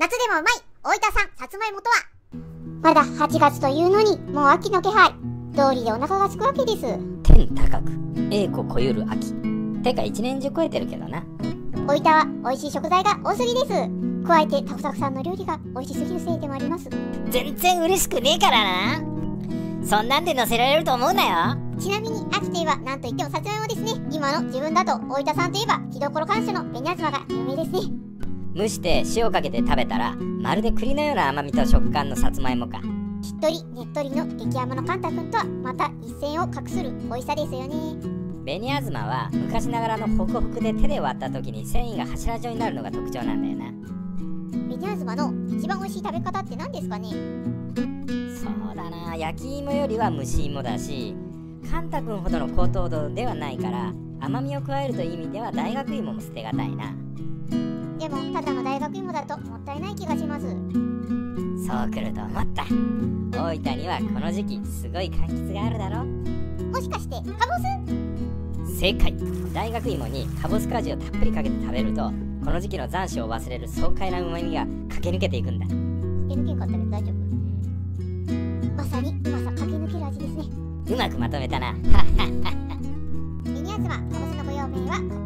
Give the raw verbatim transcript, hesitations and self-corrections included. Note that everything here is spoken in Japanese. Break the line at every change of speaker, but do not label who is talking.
夏でもうまい大分産さつまいもとは。まだはちがつというのにもう秋の気配。道理でお腹がすくわけです。
天高く栄枯こゆる秋。てか一年中超えてるけどな。
大分は美味しい食材が多すぎです。加えてたくさくさんの料理が美味しすぎるせいでもあります。
全然嬉しくねえからな。そんなんで乗せられると思うなよ。
ちなみに秋といえば何といってもさつまいもですね。今の自分だと大分産といえば木所感謝の紅あずまが有名ですね。
蒸して塩かけて食べたらまるで栗のような甘みと食感のさつまいもか。
しっとりねっとりの激甘のカンタ君とはまた一線を画する美味しさですよね。
紅あずまは昔ながらのホクホクで手で割った時に繊維が柱状になるのが特徴なんだよな。
紅あずまの一番美味しい食べ方って何ですかね。
そうだな、焼き芋よりは蒸し芋だし、カンタ君ほどの高糖度ではないから甘みを加えるという意味では大学芋も捨てがたいな。
でもただの大学芋だともったいない気がします。
そうくると思った。大分にはこの時期すごい柑橘があるだろ。
もしかしてカボス？
正解。大学芋にカボス果汁をたっぷりかけて食べるとこの時期の残暑を忘れる爽快な旨味が駆け抜けていくんだ。
駆け抜けんかったけど大丈夫。まさにうまさ駆け抜ける味ですね。
うまくまとめたな。
紅あずま、カボスのご用命は